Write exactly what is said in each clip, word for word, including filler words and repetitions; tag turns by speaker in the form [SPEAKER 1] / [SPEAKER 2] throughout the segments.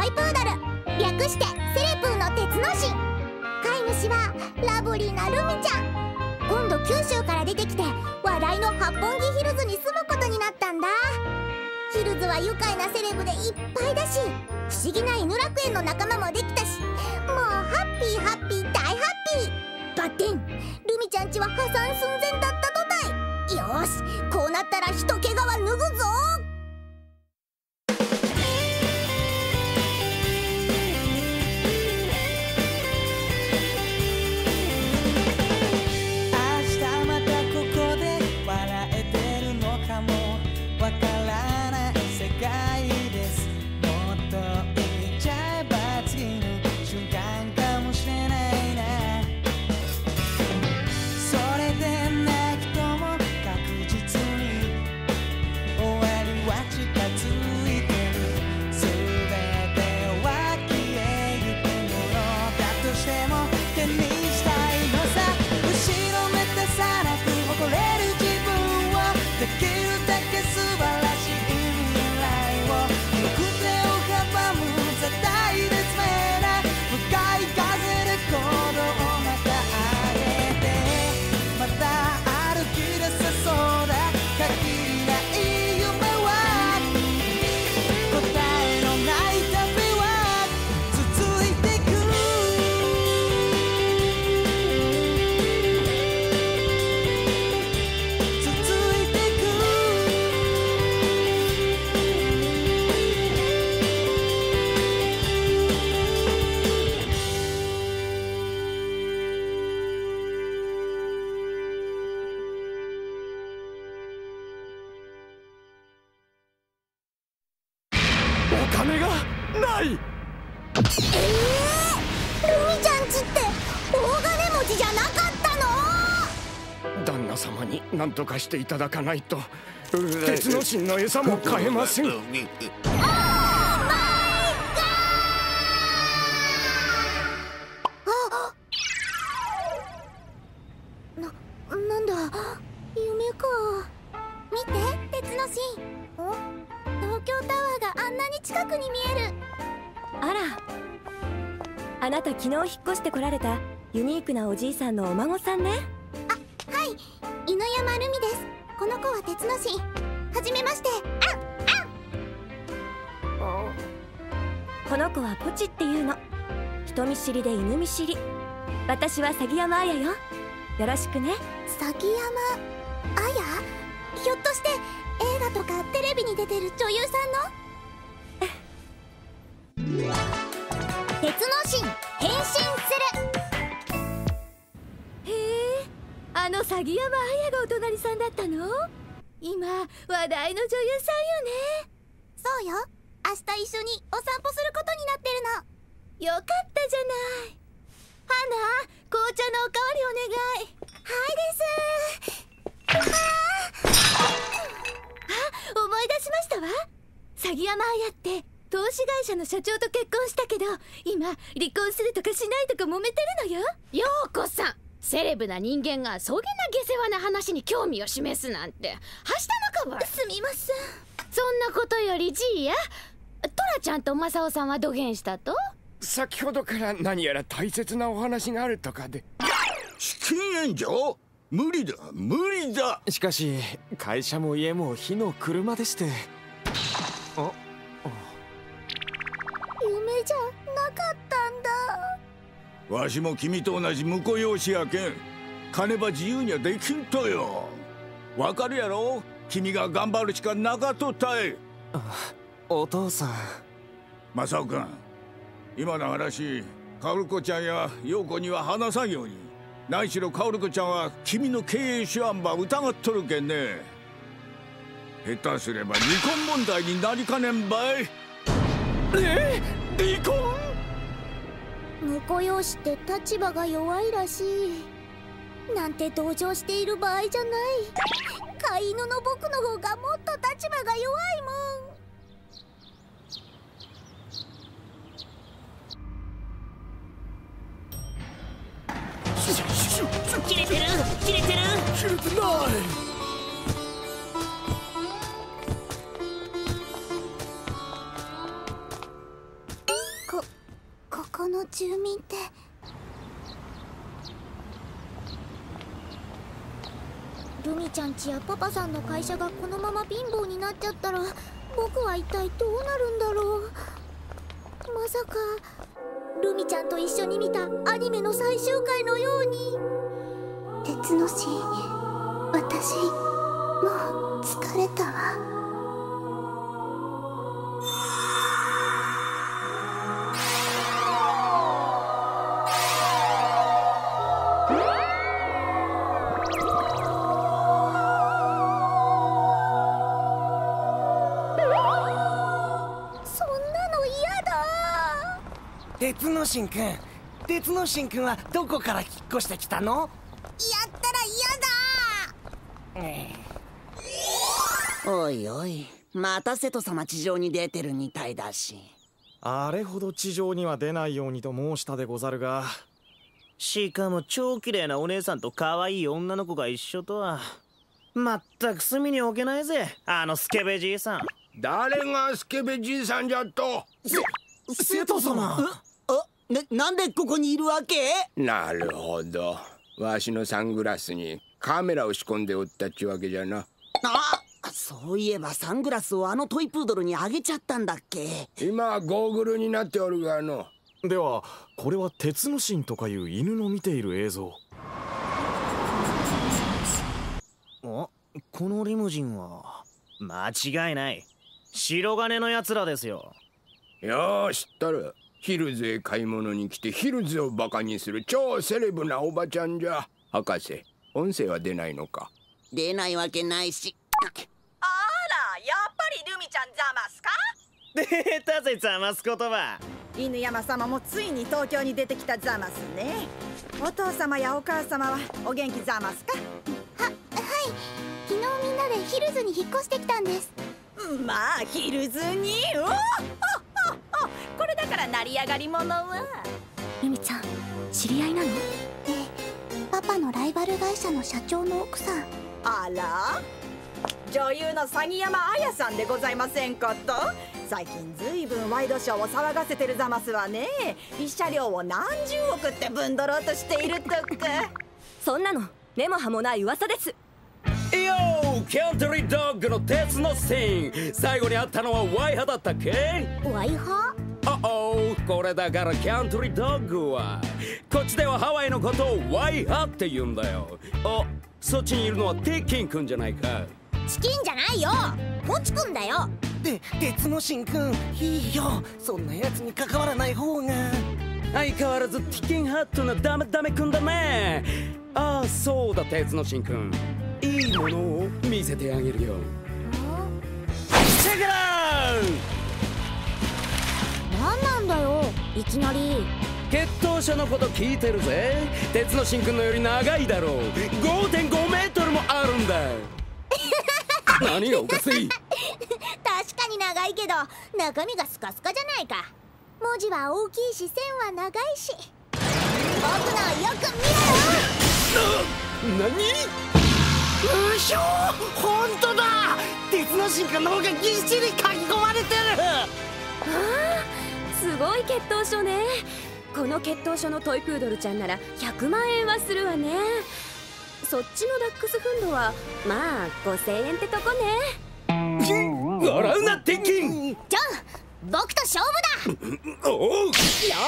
[SPEAKER 1] イプードル、略してセレプーの鉄の神。飼い主はラブリーなルミちゃん。今度九州から出てきて話題の八本木ヒルズに住むことになったんだ。ヒルズは愉快なセレブでいっぱいだし、不思議な犬楽園の仲間もできたし、もうハッピーハッピー大ハッピー。バッテン、ルミちゃんちは破産寸前だったとたい。よーし、こうなったら人毛皮脱ぐぞ。
[SPEAKER 2] なんとかしていただかないと鉄の神の餌も買えません。
[SPEAKER 1] な、なんだ、夢か。見て、鉄の神。東京タワーがあんなに近くに見える。
[SPEAKER 3] あら、あなた昨日引っ越してこられたユニークなおじいさんのお孫さんね。
[SPEAKER 1] はい、犬山ルミです。この子は鉄の神。はじめまして。あんあん。
[SPEAKER 3] この子はポチっていうの。人見知りで犬見知り。私は鷺山彩よ。よろしくね。
[SPEAKER 1] 鷺山彩？ひょっとして映画とかテレビに出てる女優さんの？鉄の神変身する。
[SPEAKER 3] あの鷺山彩がお隣さんだったの？今話題の女優さんよね。
[SPEAKER 1] そうよ、明日一緒にお散歩することになってるの。
[SPEAKER 3] よかったじゃない。花、紅茶のおかわりお願い。
[SPEAKER 1] はいです。
[SPEAKER 3] あ、思い出しましたわ。鷺山彩って投資会社の社長と結婚したけど、今離婚するとかしないとか揉めてるのよ。
[SPEAKER 4] ようこさん、セレブな人間がそげな下世話な話に興味を示すなんてはしたのかば。
[SPEAKER 1] すみません。
[SPEAKER 4] そんなことよりじいや、トラちゃんとマサオさんはどげんしたと？
[SPEAKER 2] 先ほどから何やら大切なお話があるとかで。
[SPEAKER 5] 資金援助？無理だ無理だ。
[SPEAKER 6] しかし会社も家も火の車でして。あ、
[SPEAKER 1] 夢じゃなかったんだ。
[SPEAKER 5] わしも君と同じ婿養子やけん、金ば自由にはできんとよ。わかるやろ、君が頑張るしかなかとったい。
[SPEAKER 6] お父さん。
[SPEAKER 5] 正雄君、今の話薫子ちゃんや陽子には話さんように。何しろ薫子ちゃんは君の経営手腕ば疑っとるけんね。下手すれば離婚問題になりかねんばい。
[SPEAKER 2] えー、離婚？
[SPEAKER 1] 婿養子って立場が弱いらしい。なんて同情している場合じゃない。飼い犬の僕の方がもっと立場が弱いもん。
[SPEAKER 7] 切れてる切れてる
[SPEAKER 2] 切れてない。
[SPEAKER 1] 住民って。ルミちゃんちやパパさんの会社がこのまま貧乏になっちゃったら、僕は一体どうなるんだろう。まさかルミちゃんと一緒に見たアニメの最終回のように。鉄のし、私もう疲れたわ。
[SPEAKER 8] 鉄之進くん、鉄之進くんはどこから引っ越してきたの？
[SPEAKER 1] やったら嫌だ。
[SPEAKER 9] おいおい、また瀬戸様地上に出てるみたいだし。
[SPEAKER 6] あれほど地上には出ないようにと申したでござるが、
[SPEAKER 7] しかも超綺麗なお姉さんと可愛い女の子が一緒とは。まったく隅に置けないぜ、あのスケベじいさん。
[SPEAKER 2] 誰がスケベじいさんじゃと？
[SPEAKER 6] 瀬戸様。
[SPEAKER 9] あ、な、なんでここにいるわけ？
[SPEAKER 2] なるほど、わしのサングラスにカメラを仕込んでおったっちゅうわけじゃな。
[SPEAKER 9] あ、そういえばサングラスをあのトイプードルにあげちゃったんだっけ？
[SPEAKER 2] 今はゴーグルになっておるがの。
[SPEAKER 6] ではこれは鉄之進とかいう犬の見ている映像。
[SPEAKER 7] お、このリムジンは間違いない、白金のやつらですよ。
[SPEAKER 2] よーしったらヒルズへ買い物に来てヒルズをバカにする超セレブなおばちゃんじゃ。博士、音声は出ないのか？
[SPEAKER 9] 出ないわけないし。
[SPEAKER 10] あら、やっぱりルミちゃんざますか？
[SPEAKER 7] 出たぜざます言葉。
[SPEAKER 10] 犬山様もついに東京に出てきたざますね。お父様やお母様はお元気ざますか？
[SPEAKER 1] は、はい。昨日みんなでヒルズに引っ越してきたんです。
[SPEAKER 10] まあヒルズに、おおこれだから成り上がり者は。
[SPEAKER 1] ルミちゃん、知り合いなの？ええ、パパのライバル会社の社長の奥さん。
[SPEAKER 10] あら、女優の鷺山彩さんでございませんこと。最近ずいぶんワイドショーを騒がせてるざますわね。一車両を何十億ってぶんどろうとしているとか。
[SPEAKER 11] そんなの根も葉もない噂です。
[SPEAKER 12] よー、キャントリードッグの鉄のシーン。最後に会ったのはワイ派だったっけ？
[SPEAKER 1] ワイ派？
[SPEAKER 12] あおー、これだからキャントリードッグはこっちではハワイのことをワイ派って言うんだよ。あ、そっちにいるのはテッキンくんじゃないか。
[SPEAKER 1] チキンじゃないよ、ポチくんだよ。
[SPEAKER 8] で、鉄之進くん、いいよ、そんなやつに関わらない方が。
[SPEAKER 12] 相変わらずティキンハットなダメダメくんだね。ああ、そうだ鉄之進くん、いいものを見せてあげるよ。チェックアウト。
[SPEAKER 1] 何なんだよ、いきなり。
[SPEAKER 12] 血統書のこと聞いてるぜ。鉄之進くんのより長いだろう。 ごてんご メートルもあるんだ。何がおかしい？
[SPEAKER 1] 確かに長いけど中身がスカスカじゃないか。文字は大きいし線は長いし。僕のよく見ろよ。
[SPEAKER 12] な、何？
[SPEAKER 8] うひょー、ほんとだ、鉄之進くんの方がぎっしり書き込まれてる。
[SPEAKER 11] あー、すごい血統書ね。この血統書のトイプードルちゃんならひゃくまんえんはするわね。そっちのダックスフンドはまあごせんえんってとこね。
[SPEAKER 12] 笑うなテッキン。
[SPEAKER 1] じゃあ僕と勝負だ。
[SPEAKER 12] おう、よーい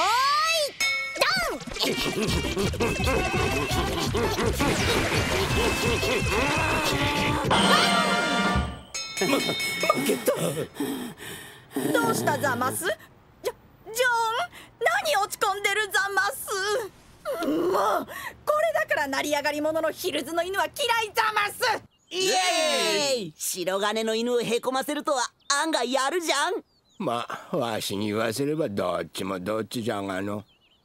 [SPEAKER 10] ドン。負けた。どうしたざます？ジョ、ジョン、何落ち込んでるざます？もうこれだから成り上がり者のヒルズの犬は嫌いざます。
[SPEAKER 9] イエーイ。白金の犬をへこませるとは案外やるじゃん。
[SPEAKER 2] まあわしに言わせればどっちもどっちじゃがの。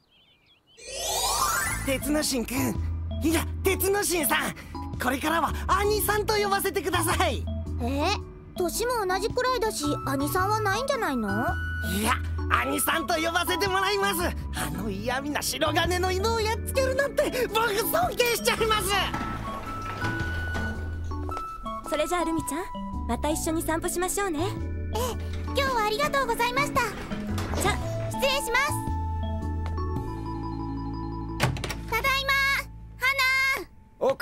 [SPEAKER 8] 鉄之進くん、いや鉄之進さん、これからは兄さんと呼ばせてください。
[SPEAKER 1] え、年も同じくらいだし兄さんはないんじゃないの？
[SPEAKER 8] いや、兄さんと呼ばせてもらいます。あの嫌味な白金の犬をやっつけるなんて僕尊敬しちゃいます。
[SPEAKER 11] それじゃあルミちゃん、また一緒に散歩しましょうね。
[SPEAKER 1] ええ、今日はありがとうございました。
[SPEAKER 11] じゃ、
[SPEAKER 1] 失礼します。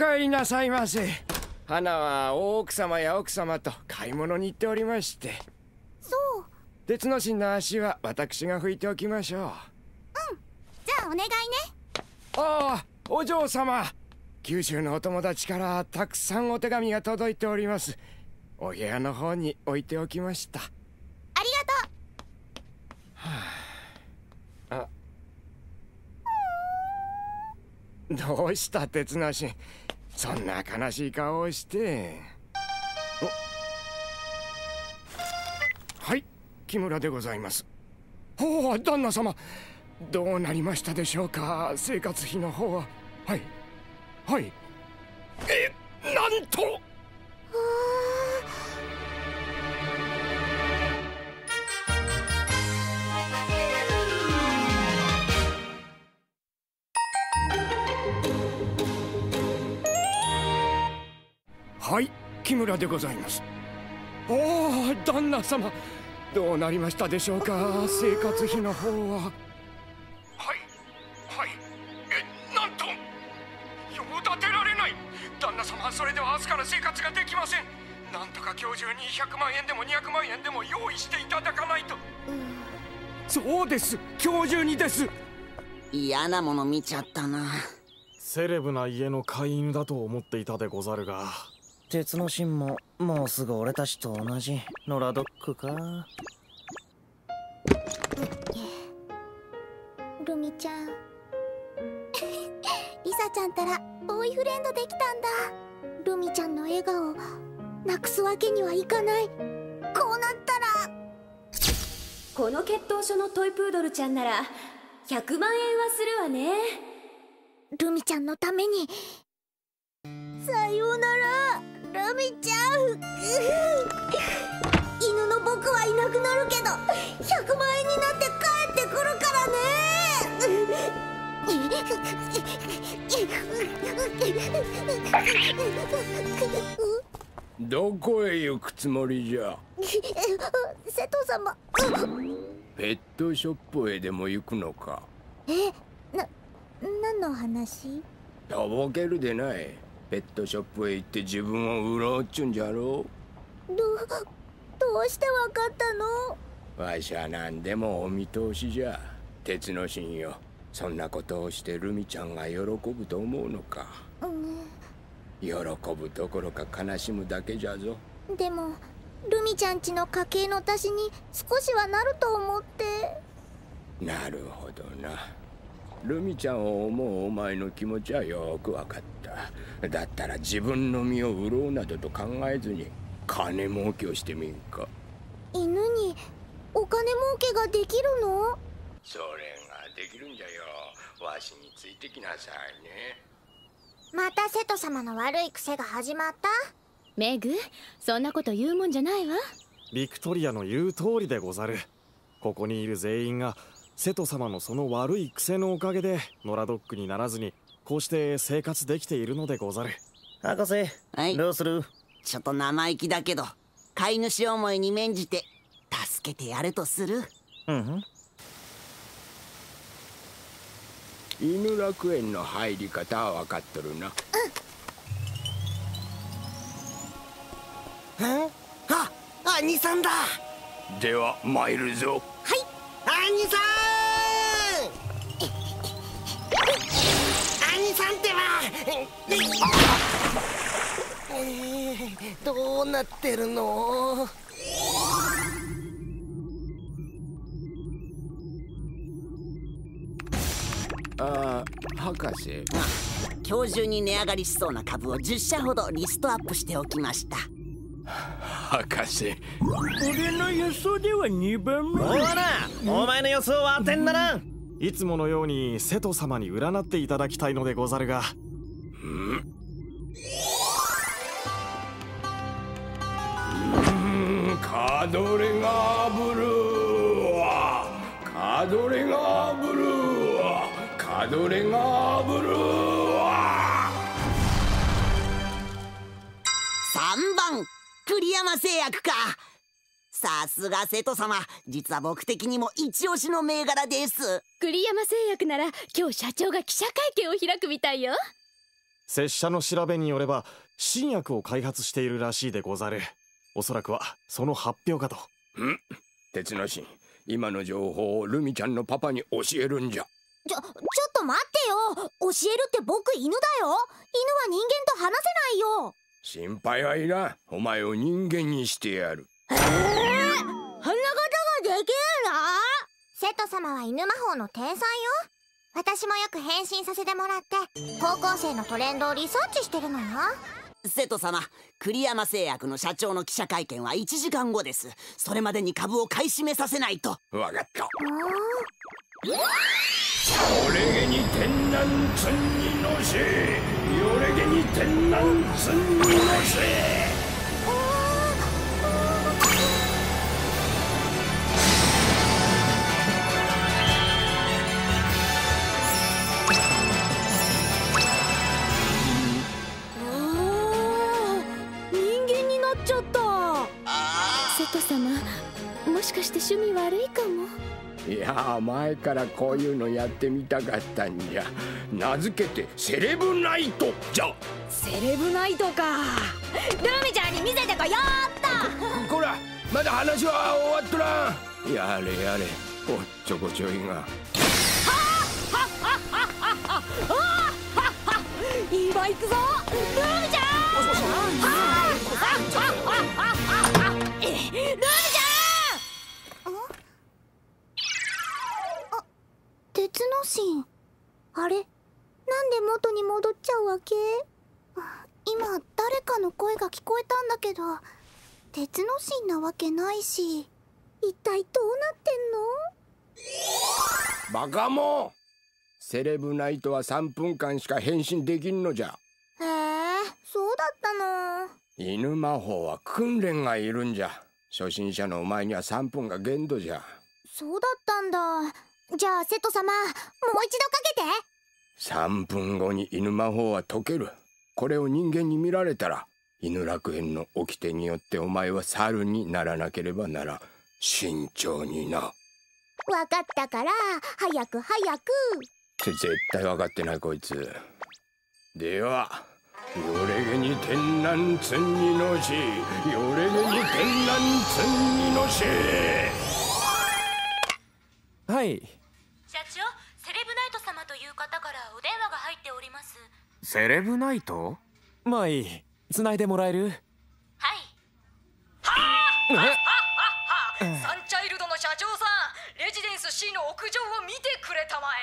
[SPEAKER 2] 帰りなさいませ。花は大奥様や奥様と買い物に行っておりまして。
[SPEAKER 1] そう。
[SPEAKER 2] 鉄の芯の足は私が拭いておきましょう。うん、
[SPEAKER 1] じゃあお願いね。
[SPEAKER 2] ああ、お嬢様、九州のお友達からたくさんお手紙が届いております。お部屋の方に置いておきました。
[SPEAKER 1] ありがとう。
[SPEAKER 2] はあ、あ、どうした鉄の芯、そんな悲しい顔をして。はい、木村でございます。おお、旦那様、どうなりましたでしょうか、生活費の方は。はいはい。え、なんと。はい、木村でございます。おお、旦那様、どうなりましたでしょうか、生活費の方は。はいはい、え、なんと。用立てられない。旦那様、それでは明日から生活ができません。なんとか今日中にひゃくまんえんでもにひゃくまんえんでも用意していただかないと。そうです、今日中にです。
[SPEAKER 9] 嫌なもの見ちゃったな。
[SPEAKER 6] セレブな家の飼い犬だと思っていたでござるが、
[SPEAKER 7] 鉄の芯ももうすぐ俺たちと同じ野良ドッグか。
[SPEAKER 1] ルミちゃんリサちゃんたらボーイフレンドできたんだ。ルミちゃんの笑顔なくすわけにはいかない。こうなったら
[SPEAKER 11] この血統書のトイプードルちゃんならひゃくまんえんはするわね。
[SPEAKER 1] ルミちゃんのために。さようならルミちゃん犬の僕はいなくなるけどひゃくまんえんになって帰ってくるからね。
[SPEAKER 2] どこへ行くつもりじゃ。
[SPEAKER 1] 瀬戸様。
[SPEAKER 2] ペットショップへでも行くのか。
[SPEAKER 1] え、な、何の話？
[SPEAKER 2] とぼけるでない。ペットショップへ行って自分を売ろうっちゅんじゃろう。ど、
[SPEAKER 1] どうしてわかったの？
[SPEAKER 2] わしは何でもお見通しじゃ。鉄の芯よ、そんなことをしてルミちゃんが喜ぶと思うのか。うん、喜ぶどころか悲しむだけじゃぞ。
[SPEAKER 1] でもルミちゃんちの家計の足しに少しはなると思って。
[SPEAKER 2] なるほどな。ルミちゃんを思うお前の気持ちはよくわかった。だったら自分の身を売ろうなどと考えずに金儲けをしてみんか。
[SPEAKER 1] 犬にお金儲けができるの？
[SPEAKER 2] それができるんじゃよ。わしについてきなさいね。
[SPEAKER 1] また瀬戸様の悪い癖が始まった？
[SPEAKER 4] メグ、そんなこと言うもんじゃないわ。
[SPEAKER 6] ビクトリアの言う通りでござる。ここにいる全員が瀬戸様のその悪い癖のおかげで野良ドッグにならずにこうして生活できているのでござる。
[SPEAKER 7] 博士、はい、どうする？
[SPEAKER 9] ちょっと生意気だけど飼い主思いに免じて助けてやるとする。うん、
[SPEAKER 2] 犬楽園の入り方は分かっとるな。
[SPEAKER 8] うん、あ、兄さんだ。
[SPEAKER 2] では参るぞ。
[SPEAKER 8] はい、兄さん兄さんってば、えー、どうなってるの？
[SPEAKER 2] ああ、博士。
[SPEAKER 9] あ、今日中に値上がりしそうな株をじゅっしゃほどリストアップしておきました。
[SPEAKER 2] 博士、俺の予想ではにばんめ。
[SPEAKER 7] おら、お前の予想は当てんならん。
[SPEAKER 6] いつものように瀬戸様に占っていただきたいのでござるが。
[SPEAKER 2] うん、うん、カドレガーブルーはカドレガーブルーはカドレガーブルーは
[SPEAKER 9] さんばん栗山製薬か。さすが瀬戸様、実は僕的にも一押しの銘柄です。
[SPEAKER 4] 栗山製薬なら今日社長が記者会見を開くみたいよ。
[SPEAKER 6] 拙者の調べによれば新薬を開発しているらしいでござる。おそらくはその発表かと。
[SPEAKER 2] ん？鉄之進、今の情報をルミちゃんのパパに教えるんじゃ。
[SPEAKER 1] ちょ、ちょっと待ってよ。教えるって僕犬だよ。犬は人間と話せないよ。
[SPEAKER 2] 心配はいらん。お前を人間にしてやる。
[SPEAKER 1] ええー、そんなことができるの？瀬戸様は犬魔法の天才よ。私もよく変身させてもらって高校生のトレンドをリサーチしてるのよ。
[SPEAKER 9] 瀬戸様、栗山製薬の社長の記者会見はいちじかんごです。それまでに株を買い占めさせないと。
[SPEAKER 2] わかった。俺に天南つんにのせ、俺に天南つんにのせ。
[SPEAKER 4] 瀬戸様、もしかして趣味悪いかも。
[SPEAKER 2] いや前からこういうのやってみたかったんじゃ。名付けてセレブナイトじゃ。
[SPEAKER 10] セレブナイトか。ルミちゃんに見せてこよーっと。
[SPEAKER 2] こら、まだ話は終わっとらん。やれやれ、おっちょこちょいが。
[SPEAKER 10] 今行くぞルミちゃん。ルミちゃん。
[SPEAKER 1] あ、鉄之進。あれ、なんで元に戻っちゃうわけ？今誰かの声が聞こえたんだけど、鉄之進なわけないし、一体どうなってんの？
[SPEAKER 2] バカもん、セレブナイトはさんぷんかんしか変身できんのじゃ。
[SPEAKER 1] へえ、そうだったの。
[SPEAKER 2] 犬魔法は訓練がいるんじゃ。初心者のお前にはさんぷんが限度じゃ。
[SPEAKER 1] そうだったんだ。じゃあ瀬戸様、もう一度かけて。
[SPEAKER 2] さんぷんごに犬魔法は解ける。これを人間に見られたら、犬楽園の掟によってお前は猿にならなければならん。慎重にな。
[SPEAKER 1] わかったから、早く早く。
[SPEAKER 2] って絶対分かってないこいつ。では、よれげに天南つんにのし、よれげに天南つんにのし。
[SPEAKER 6] はい。
[SPEAKER 13] 社長、セレブナイト様という方からお電話が入っております。
[SPEAKER 6] セレブナイト？まあいい、繋いでもらえる？
[SPEAKER 13] はい。
[SPEAKER 10] はあはあはあ、サンチャイルドの社長さん、レジデンス C の屋上を見てくれたま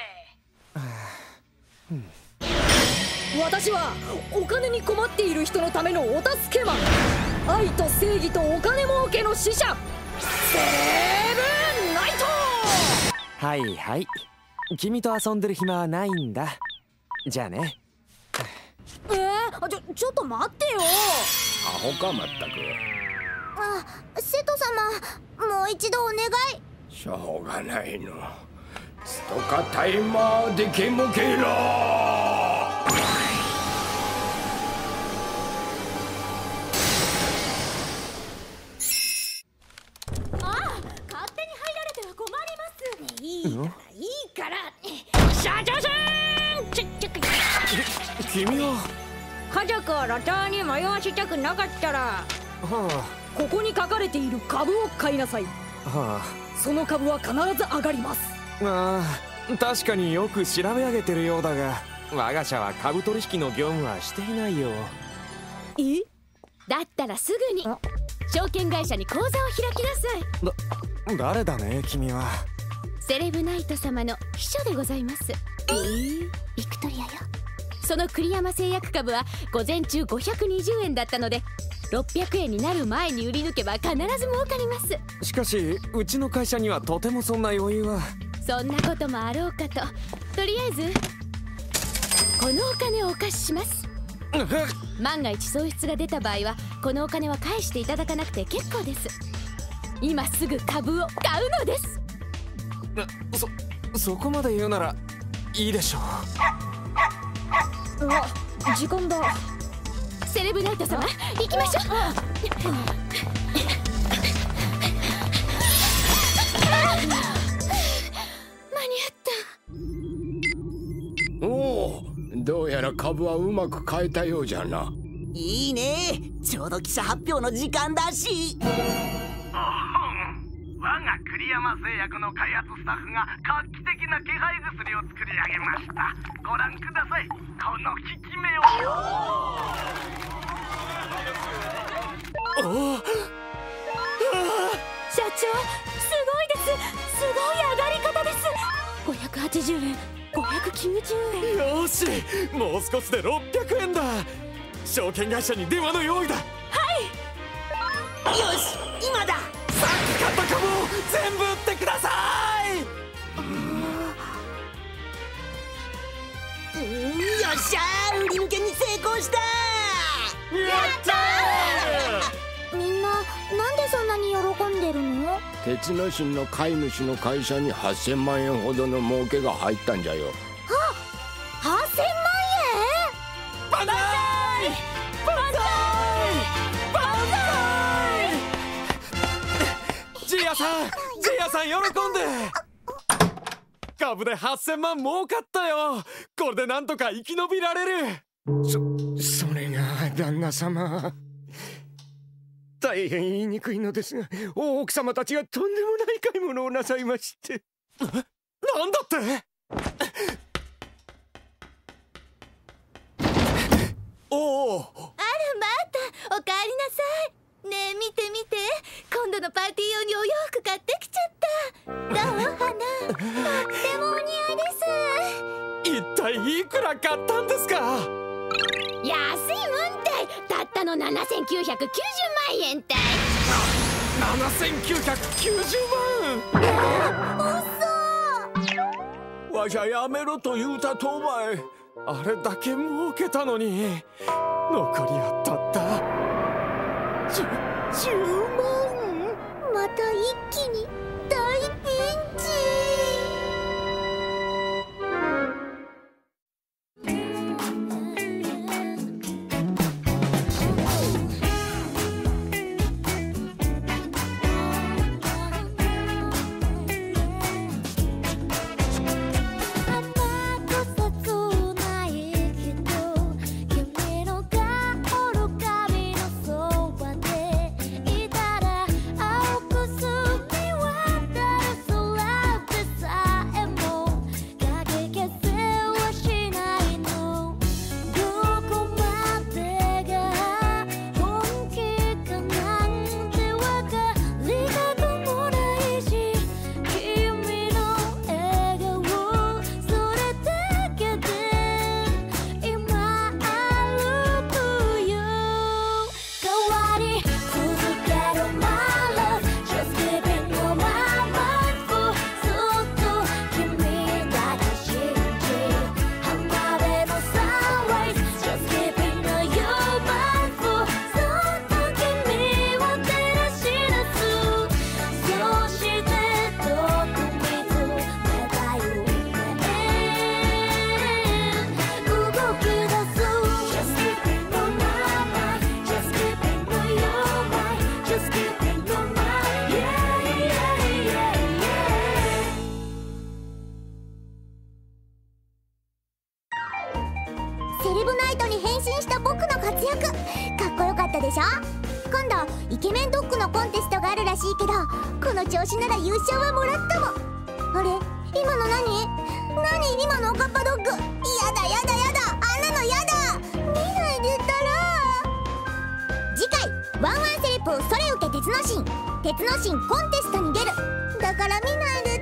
[SPEAKER 10] え。私はお金に困っている人のためのお助けマン、愛と正義とお金儲けの使者、セレブナイト。
[SPEAKER 6] はいはい、君と遊んでる暇はないんだ。じゃあね。
[SPEAKER 10] えー、ちょ、ちょっと待ってよ。
[SPEAKER 2] アホかまったく。
[SPEAKER 1] あ、瀬戸様、もう一度お願い。
[SPEAKER 2] しょうがないの。つとかタイマーでけもけろ。
[SPEAKER 10] いいからいいから社長さん、ちょちょ
[SPEAKER 6] 君は
[SPEAKER 10] 家族を路頭に迷わせたくなかったら、はあ、ここに書かれている株を買いなさい。はあ、その株は必ず上がります。
[SPEAKER 6] ああ、確かによく調べ上げてるようだが、我が社は株取引の業務はしていないよ。
[SPEAKER 4] え？だったらすぐに証券会社に口座を開きなさい。
[SPEAKER 6] だ、誰だね君は。
[SPEAKER 4] セレブナイト様の秘書でございます。
[SPEAKER 1] えー、ビクトリアよ。
[SPEAKER 4] その栗山製薬株は午前中ごひゃくにじゅうえんだったので、ろっぴゃくえんになる前に売り抜けば必ず儲かります。
[SPEAKER 6] しかしうちの会社にはとてもそんな余裕は。
[SPEAKER 4] そんなこともあろうかと。とりあえずこのお金をお貸しします。万が一損失が出た場合はこのお金は返していただかなくて結構です。今すぐ株を買うのです。
[SPEAKER 6] そ、そこまで言うならいいでしょう。
[SPEAKER 10] あ、時間だ。
[SPEAKER 4] セレブナイト様、行きましょう。間に合った。
[SPEAKER 2] おお、どうや
[SPEAKER 14] やら株はうまく買えたようじゃな。
[SPEAKER 9] いいね、ちょうど記者発表の時間だし。
[SPEAKER 15] おほん、我が栗山製薬の開発スタッフが画期的な気配薬を作り上げました。ご覧ください、この効き目を。
[SPEAKER 4] おお、社長、すごいです。すごい上がり方です。ごひゃくはちじゅうえん、ごひゃくきゅうじゅうえん。
[SPEAKER 6] よし、もう少しでろっぴゃくえんだ。証券会社に電話の用意だ。は
[SPEAKER 9] い。よし、今だ。
[SPEAKER 6] さっき買った株を全部売ってください。
[SPEAKER 9] うん、よっしゃー、売り抜けに成功した。
[SPEAKER 6] やった
[SPEAKER 1] ー。みんななんでそんなに喜んでるの？
[SPEAKER 14] 鉄之進の飼い主の会社にはっせんまんえんほどの儲けが入ったんじゃよ。
[SPEAKER 1] ははっせんまんえん？
[SPEAKER 6] バンザイバンザイバンザイ。ジーヤさん、ジーヤさん喜んで。株ではっせんまん儲かったよ。これでなんとか生き延びられる。
[SPEAKER 14] そ、それが旦那様、大変言いにくいのですが、大奥様たちがとんでもない買い物をなさいまして。
[SPEAKER 6] なんだっておお。あら、
[SPEAKER 3] またおかえりなさい。ねえ見て見て、今度のパーティー用にお洋服買ってきちゃった。どう花、とってもお似合いです。
[SPEAKER 6] 一体いくら買ったんですか？
[SPEAKER 4] 安いもんたい。たったのななせんきゅうひゃくきゅうじゅうまんえんたい。
[SPEAKER 6] ななせんきゅうひゃくきゅうじゅうまん。
[SPEAKER 5] うそ。わしゃやめろと言うたとばい。
[SPEAKER 6] あれだけ儲けたのに残りはたったじゅじゅうまん。
[SPEAKER 1] また一気に大ピンチ。セレブナイトに変身した僕の活躍、かっこよかったでしょ。今度イケメンドッグのコンテストがあるらしいけど、この調子なら優勝はもらったもん。あれ、今の何何今のおかっぱドッグ。やだやだやだ、あんなのやだ、見ないでたら。次回ワンワンセレプーそれ受け鉄のシン、鉄のシンコンテストに出る。だから見ないで